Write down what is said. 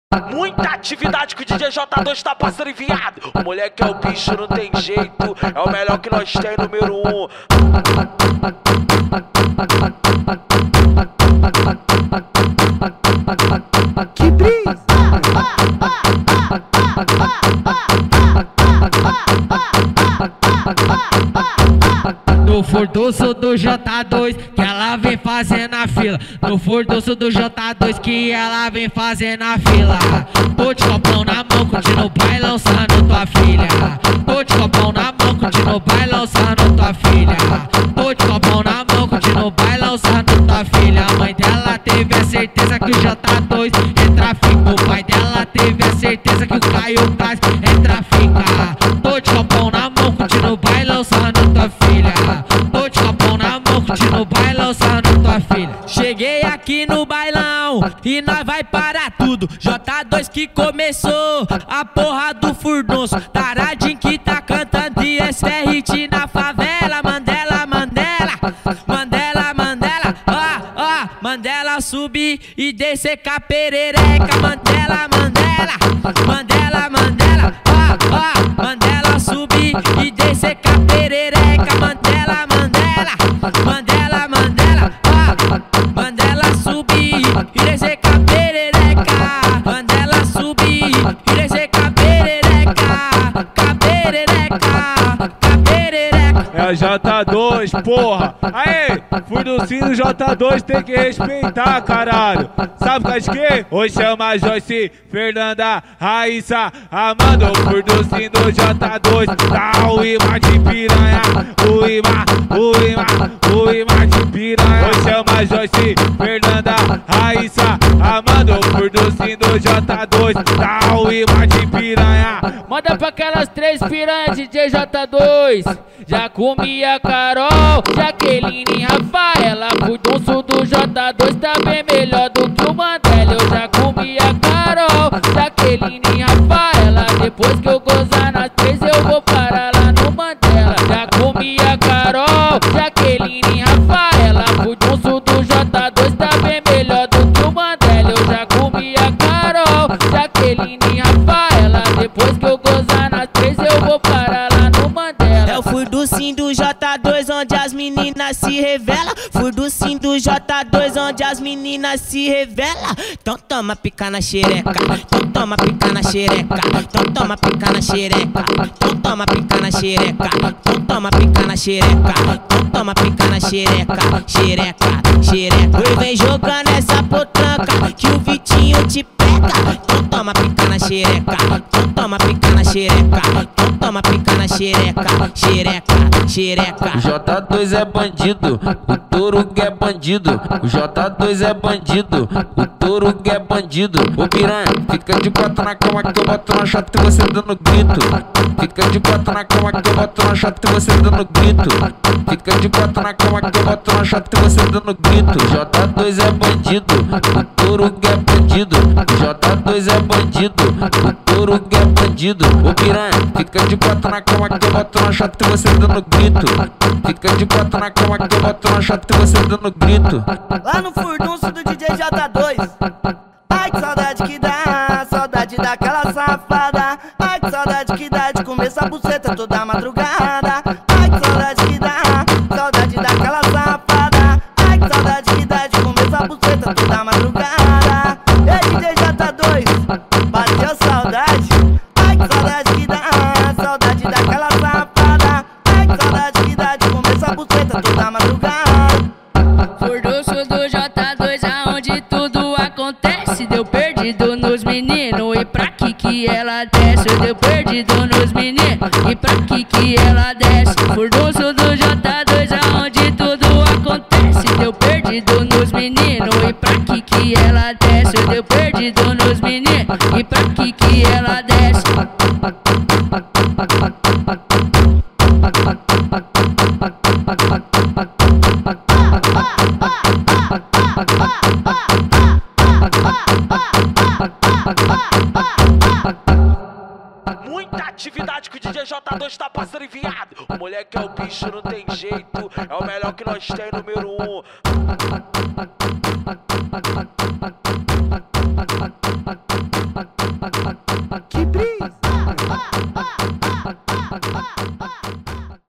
Muita atividade que o DJ J2 tá passando enviado. O moleque é o bicho, não tem jeito. É o melhor que nós tem, número 1. Que brisa! No furdunço do J2 que ela vem fazendo a fila. No furdunço do J2 que ela vem fazendo a fila. Tô de copão na mão, curtindo o baile, lançando tua filha. Tô de copão na mão, curtindo o baile, lançando tua filha. Tô de copão na mão, curtindo o baile, lançando tua filha. A mãe dela teve a certeza que o J2 é trafica. O pai dela teve a certeza que o Caio Braz é trafica. Tô de copão na mão, curtindo o baile, lançando tua filha. Tô de copão na mão, curtindo o baile, lançando tua filha. Cheguei aqui no bailão e nós vai parar tudo. J2 que começou a porra do furdunço. Taradinho que tá cantando e esse é hit na favela. Mandela, Mandela, Mandela, Mandela, ó, Mandela subir e descer com a perereca. Mandela, Mandela, Mandela, Mandela, ó, Mandela subir e descer com a perereca. Mandela, Mandela, Mandela, Mandela, ó, Mandela subir e descer com a perereca. Mandela subir e descer com a perereca, com a perereca, com a perereca. É o J2, porra! Aê! Furduncinho J2 tem que respeitar, caralho! Sabe por causa de quê? Hoje chama Joyce, Fernanda, Raíssa, Amanda. O furduncinho do J2 tá o imã de piranha. O imã de piranha. Hoje chama Joyce, Fernanda, Raíssa, Amanda. O furduncinho do J2 tá o imã de piranha. Manda pra aquelas 3 piranhas, DJ J2. Já comi a Carol, Jaqueline e Rafaela. Furdunço do J2 tá bem melhor do que o Mandela. Eu já comi a Carol, Jaqueline e Rafaela. Depois que eu gozar nas 3 eu vou parar lá no Mandela. Já comi a Carol, Jaqueline e Rafaela. Furdunço do J2 tá bem melhor do que o Mandela. Eu já comi a Carol, Jaqueline e Rafaela. Depois que eu gozar nas 3 eu vou parar lá no Mandela. É o furduncinho do J2 onde as meninas se revelam. Furduncinho do J2 onde as meninas se revelam. Então toma pica na xereca, então toma pica na xereca, então toma pica na xereca, então toma pica na xereca, então toma pica na xereca, então toma pica na xereca, xereca, xereca. Oi, vem jogando essa potranca que o Vitinho te pega. Então toma pica na xereca, então toma pica na xereca, então toma pica na xereca, xereca, xereca. O J2 é bandido, o touro é bandido. O J2 é bandido, o touro é bandido. Ô piranha, fica de 4 na cama que eu boto na chata e você dando grito. Fica de 4 na cama que eu boto na chata e você dando grito. Fica de 4 na cama que eu boto na chata e você dando grito. O J2 é bandido, o touro é bandido. O J2 é bandido, o touro é bandido. Ô piranha, fica de 4 na cama que eu boto na chata e você dando grito. Fica de 4 na cama que eu boto na chata e você dando grito. Lá no furdunço do DJ J2. Ai que saudade que dá, saudade daquela safada. Ai que saudade que dá de comer essa buceta toda madrugada. Ai que saudade que dá, saudade daquela safada. Ai que saudade que dá de comer essa buceta toda madrugada. Ei DJ J2, bateu saudade. Ai que saudade que dá, saudade daquela safada. Ai que saudade que dá de comer essa buceta toda madrugada. Furdunço do J2 aonde tudo acontece. Deu perdido nos meninos e pra que ela desce. Deu perdido nos meninos e pra que ela desce. Furdunço do J2 aonde tudo acontece. Deu perdido nos meninos e pra que ela desce. Deu perdido nos meninos e pra que ela desce. Muita atividade que o DJ J2 tá passando enviado. O moleque é o bicho, não tem jeito. É o melhor que nós tem, número 1. ó, ó, ó, ó, ó.